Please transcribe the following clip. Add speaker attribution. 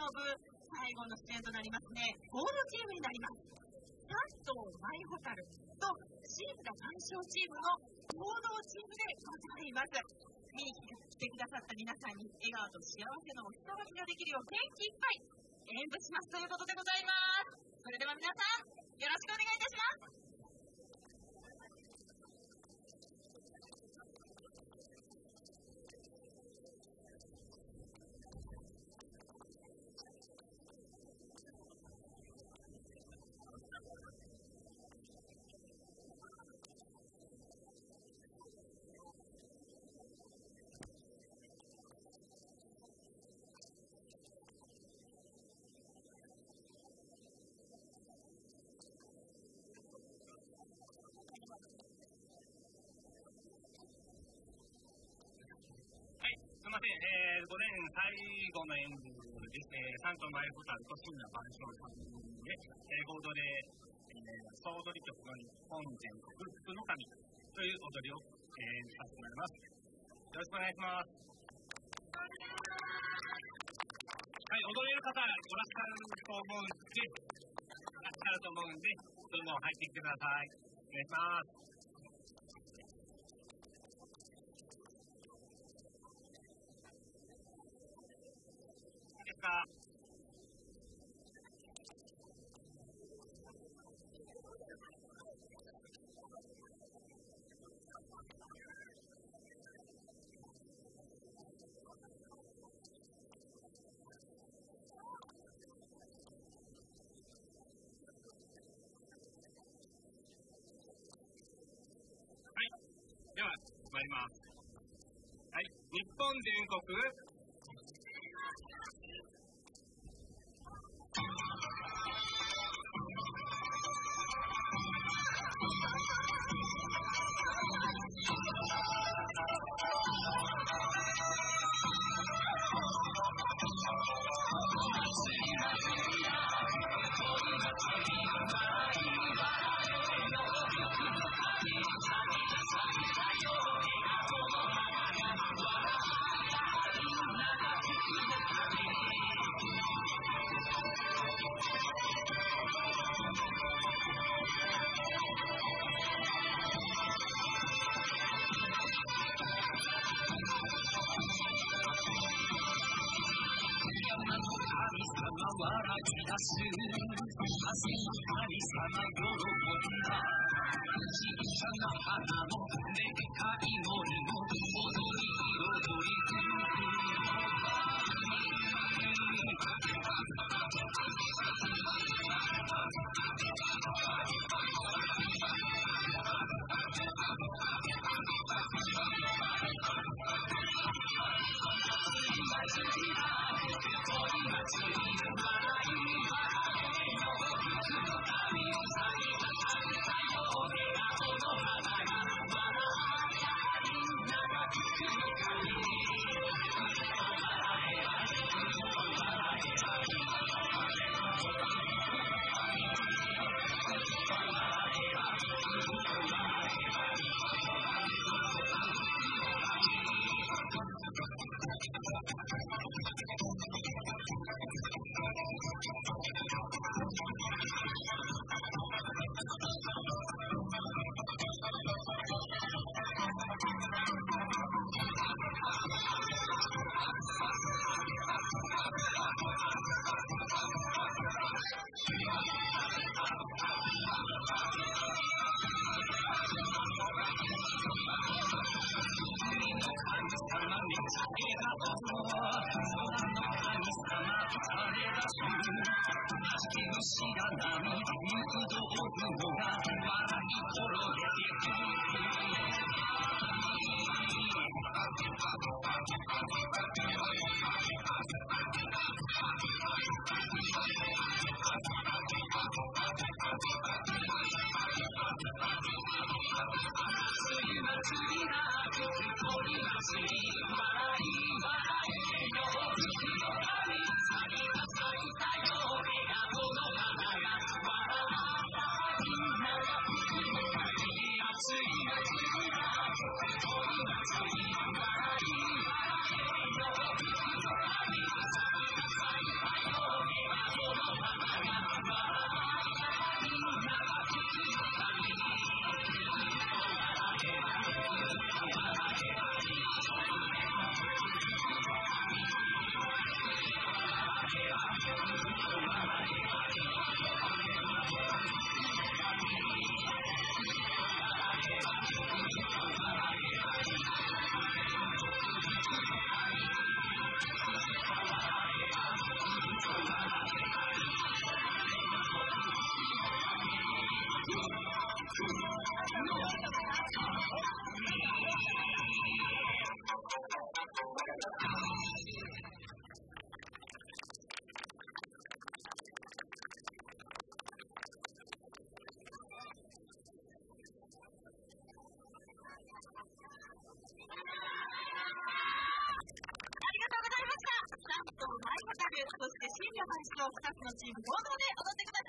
Speaker 1: ぶ最後の出演となりますね、ゴールドチームになります。関東マイホタルとシーズダ鑑賞チームの合同チームでございます。見に来てくださった皆さんに笑顔と幸せのお裾分けができるよう元気いっぱい演舞しますということでございます。それでは皆さんよろしくお願いいたします。
Speaker 2: すみません、午前最後の演舞です。関東マイホタルとシーズダ鑑賞チームで、合同で、総踊り曲の日本全国福の神という踊りを、させてもらいます。よろしくお願いします。はい、踊れる方いらっしゃると思うんで、どんどん入ってきてください。お願いします。いいですか？では、参ります。はい、日本全国笑い出す汗の神様喜びだ小さな花もでっかい森も踊り
Speaker 1: そして深夜の2つのチーム合同で踊ってください。